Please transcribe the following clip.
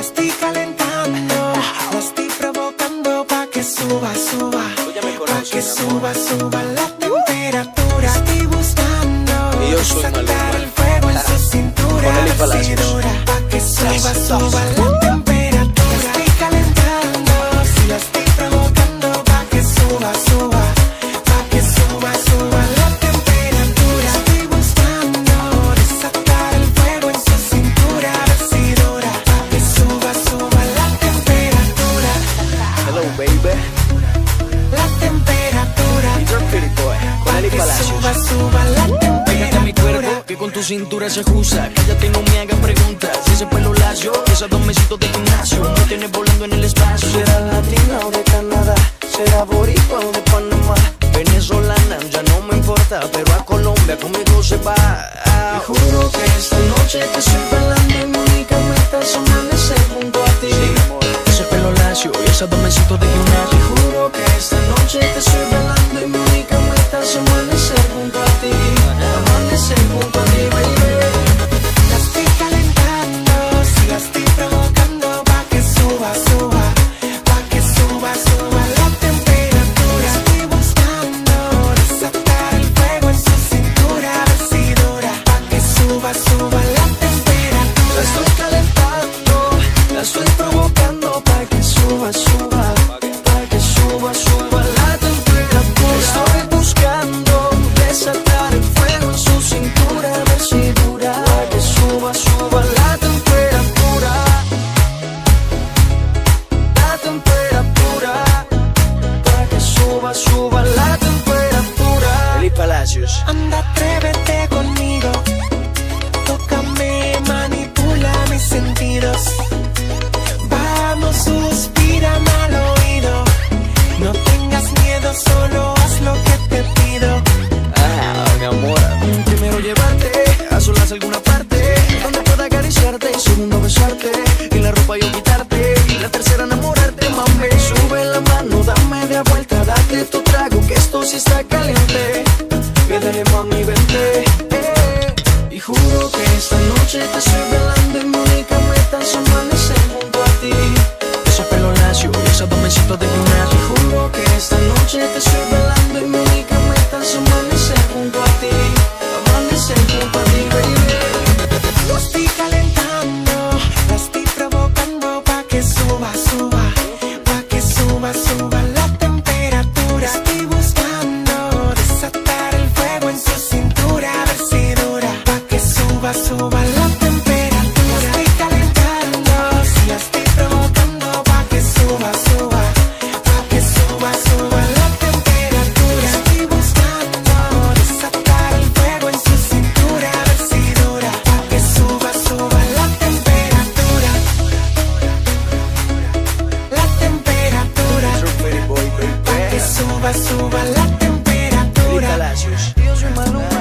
estoy calentando, la estoy provocando pa' que suba, suba, pa' que suba, suba la temperatura. Estoy buscando desatar el fuego en su cintura, decidora, pa' que suba, suba la temperatura. Estoy calentando, si la estoy provocando pa' que suba, suba, pa' que suba, suba la temperatura. Estoy buscando desatar el fuego en su cintura, decidora, pa' que suba, suba la temperatura. Hello, baby. La temperatura. You're pretty boy. Con Eli Palacios. Suba, suba la temperatura. Pégate a mi cuerpo, que con tu cintura se ajusta. Cállate y no me hagas preguntas. Si ese pelo lacio, esos dos mesitos de gimnasio me tienes volando en el espacio. ¿Será latina o de Canadá? ¿Será boricua o de Panamá? Venezolana, ya no me importa, pero a Colombia conmigo se va. Te juro que esta noche te estoy bailando y mi única meta es amanecer junto a ti. Ese pelo lacio y esos dos mesitos de gimnasio. Te juro que esta noche te estoy bailando y mi única meta es amanecer junto a ti. Amanecer junto a ti, baby. La estoy calentando, si la estoy provocando pa' que suba, suba, pa' que suba, suba la temperatura. Estoy buscando desatar el fuego en su cintura, decidora, pa' que suba, suba la temperatura. La estoy calentando, la estoy provocando pa' que suba, suba, pa' que suba, suba la temperatura. Estoy buscando desatar el fuego en su cintura, ver si dura, pa' que suba, suba la temperatura. La temperatura, pa' que suba, suba la temperatura. Eli Palacios. Anda, atrévete conmigo, tócame, manipula mis sentidos. Vamos, suspírame al oído, no tengas miedo, solo haz lo que te pido. Mi amor, primero llevarte a solas a alguna parte donde pueda acariciarte, segundo besarte, y la ropa yo quitarte, y la tercera enamorarte, mami. Sube la mano, dame media vuelta, date tu trago, que esto sí está caliente. Pídele, mami, vente, y juro que esta noche te estoy velando y mi única meta es amanecer junto a ti. Ese pelo lacio y esos dos mesitos de gimnasio. Y juro que esta noche te estoy velando y mi única meta es amanecer junto a ti. Amanecer junto a ti, baby. Lo estoy calentando, la estoy provocando pa' que suba, suba, pa' que suba, suba la temperatura. Estoy buscando desatar el fuego en su cintura, decidora, pa' que suba, suba la temperatura. La estoy calentando, si la estoy provocando pa' que suba, suba, pa' que suba, suba la temperatura. Estoy buscando desatar el fuego en su cintura, decidora, pa' que suba, suba la temperatura. La temperatura, You're pretty boy, baby. pa' que suba, suba la temperatura. Eli Palacios. Yo soy Maluma.